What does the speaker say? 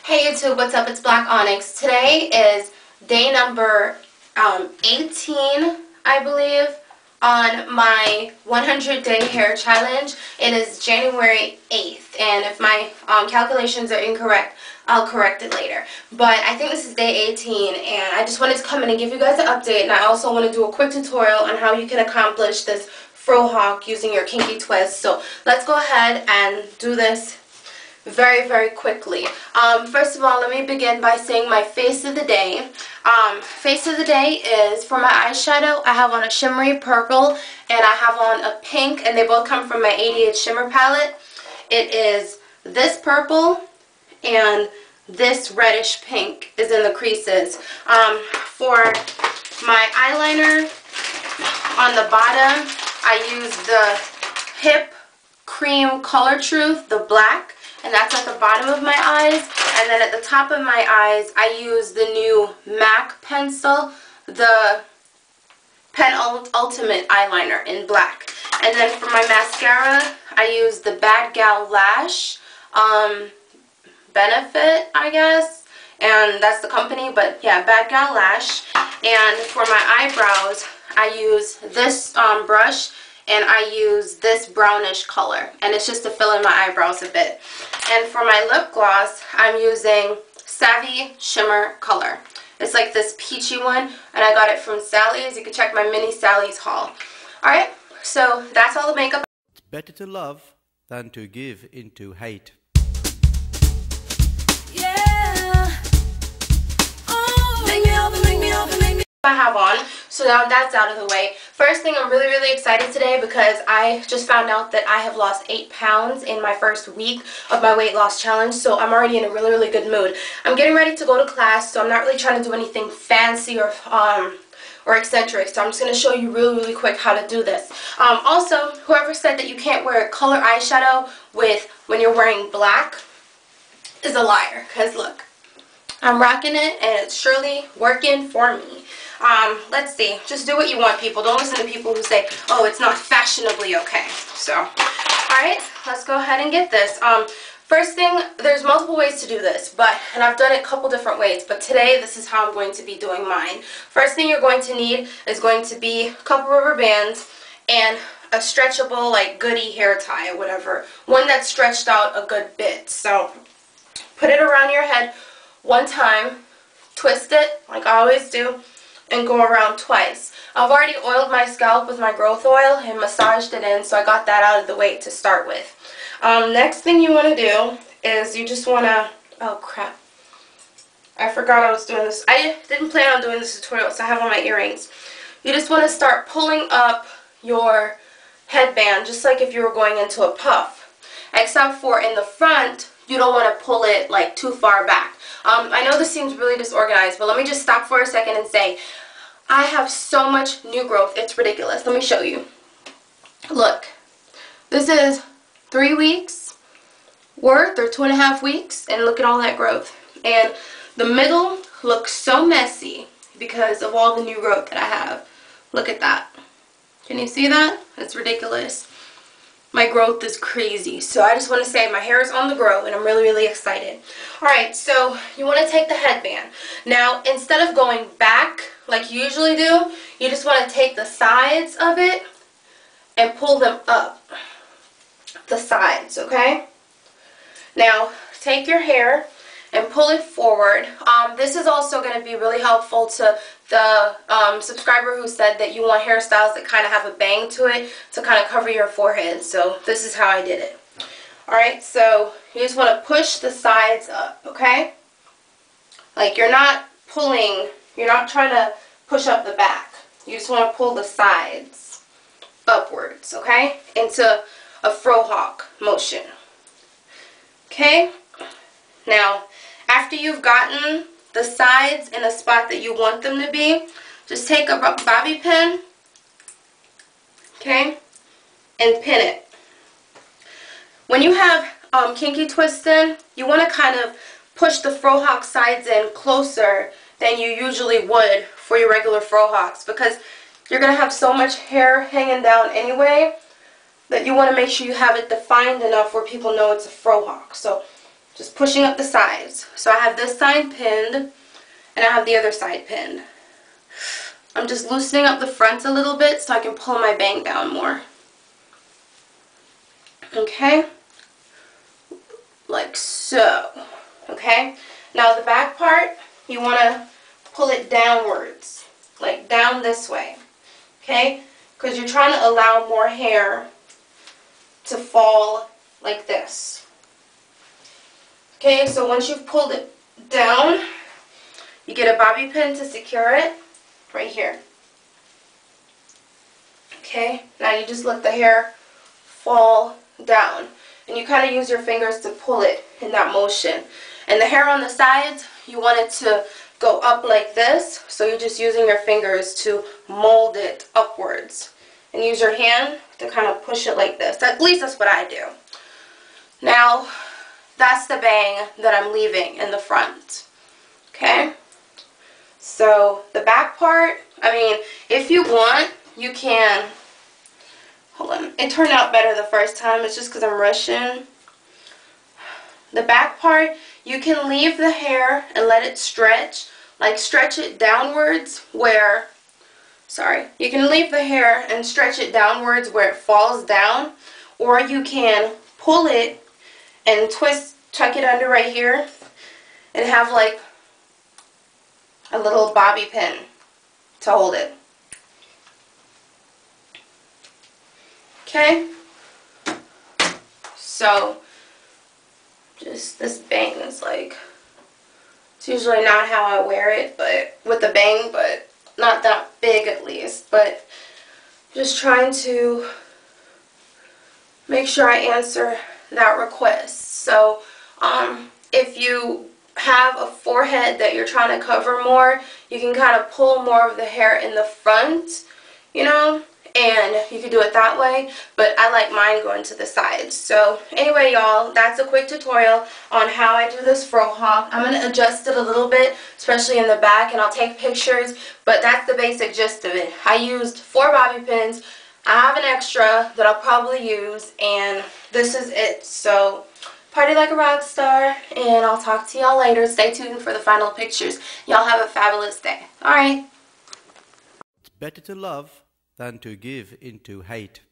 Hey YouTube, what's up? It's Black Onyx. Today is day number 18, I believe, on my 100-day hair challenge. It is January 8th, and if my calculations are incorrect, I'll correct it later. But I think this is day 18, and I just wanted to come in and give you guys an update, and I also want to do a quick tutorial on how you can accomplish this Frohawk using your kinky twist. So let's go ahead and do this very quickly. First of all, let me begin by saying my face of the day. Face of the day is, for my eyeshadow, I have on a shimmery purple and I have on a pink, and they both come from my 88 shimmer palette. It is this purple and this reddish pink is in the creases. For my eyeliner, on the bottom, I use the Hip Cream Color Truth, the black, and that's at the bottom of my eyes. And then at the top of my eyes, I use the new MAC pencil, the Pen Ultimate eyeliner in black. And then for my mascara, I use the Bad Gal Lash Benefit, I guess, and that's the company, but yeah, Bad Gal Lash. And for my eyebrows, I use this brush, and I use this brownish color, and it's just to fill in my eyebrows a bit. And for my lip gloss, I'm using Savvy Shimmer Color. It's like this peachy one, and I got it from Sally's. You can check my mini Sally's haul. Alright, so that's all the makeup. It's better to love than to give into hate. Yeah. Oh, make me over, make me over, make me. I have on, so now that's out of the way. First thing, I'm really excited today because I just found out that I have lost 8 pounds in my first week of my weight loss challenge, so I'm already in a really good mood. I'm getting ready to go to class, so I'm not really trying to do anything fancy or eccentric, so I'm just going to show you really quick how to do this. Also, whoever said that you can't wear color eyeshadow when you're wearing black is a liar, because look, I'm rocking it and it's surely working for me. Let's see. Just do what you want, people. Don't listen to people who say, oh, it's not fashionably okay. So, alright, let's go ahead and get this. First thing, there's multiple ways to do this, and I've done it a couple different ways, but today this is how I'm going to be doing mine. First thing you're going to need is going to be a couple rubber bands and a stretchable, like, goodie hair tie or whatever. One that's stretched out a good bit. So, put it around your head one time, twist it, like I always do, and go around twice. I've already oiled my scalp with my growth oil and massaged it in, so I got that out of the way to start with. Next thing you want to do is you just want to, oh crap, I forgot I was doing this. I didn't plan on doing this tutorial, so I have on my earrings. You just want to start pulling up your headband, just like if you were going into a puff, except for in the front, you don't want to pull it like too far back. I know this seems really disorganized, but let me just stop for a second and say, I have so much new growth, it's ridiculous. Let me show you. Look, this is 3 weeks worth, or 2.5 weeks, and look at all that growth. And the middle looks so messy because of all the new growth that I have. Look at that. Can you see that? It's ridiculous. My growth is crazy. So I just want to say my hair is on the grow and I'm really excited. Alright, so you want to take the headband. Now, instead of going back like you usually do, you just want to take the sides of it and pull them up. The sides, okay? Now, take your hair and pull it forward. This is also going to be really helpful to the subscriber who said that you want hairstyles that kind of have a bang to it to kind of cover your forehead. So this is how I did it. Alright, so you just want to push the sides up, okay? Like you're not pulling, you're not trying to push up the back. You just want to pull the sides upwards, okay? Into a Frohawk motion. Okay? Now, after you've gotten the sides in a spot that you want them to be, just take a bobby pin, okay, and pin it. When you have kinky twist in, you want to kind of push the Frohawk sides in closer than you usually would for your regular Frohawks, because you're going to have so much hair hanging down anyway that you want to make sure you have it defined enough where people know it's a Frohawk. So just pushing up the sides. So I have this side pinned, and I have the other side pinned. I'm just loosening up the front a little bit so I can pull my bang down more. Okay, like so. Okay, now the back part, you want to pull it downwards, like down this way. Okay, because you're trying to allow more hair to fall like this. Okay, so once you've pulled it down, you get a bobby pin to secure it right here. Okay, now you just let the hair fall down, and you kind of use your fingers to pull it in that motion. And the hair on the sides, you want it to go up like this, so you're just using your fingers to mold it upwards. And use your hand to kind of push it like this. At least that's what I do. Now, that's the bang that I'm leaving in the front. Okay? So, the back part, I mean, if you want, you can, hold on, it turned out better the first time, it's just because I'm rushing. The back part, you can leave the hair and let it stretch, like stretch it downwards where, you can leave the hair and stretch it downwards where it falls down, or you can pull it and twist, tuck it under right here, and have like a little bobby pin to hold it. Okay, so just this bang is like, it's usually not how I wear it, but with the bang, but not that big at least. But just trying to make sure I answer that request. So if you have a forehead that you're trying to cover more, you can kind of pull more of the hair in the front, you know, and you can do it that way, but I like mine going to the sides. So anyway, y'all, that's a quick tutorial on how I do this Frohawk. I'm going to adjust it a little bit, especially in the back, and I'll take pictures, but that's the basic gist of it. I used 4 bobby pins. I have an extra that I'll probably use, and this is it. So party like a rock star, and I'll talk to y'all later. Stay tuned for the final pictures. Y'all have a fabulous day. Alright. It's better to love than to give into hate.